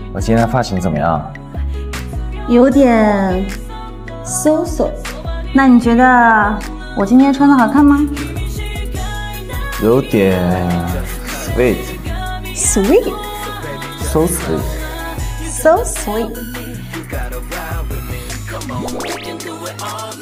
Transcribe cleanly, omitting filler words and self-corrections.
我今天的发型怎么样？ 有点搜索。那你觉得我今天穿的好看吗？ 有点 sweet。 Sweet。 So sweet. So sweet.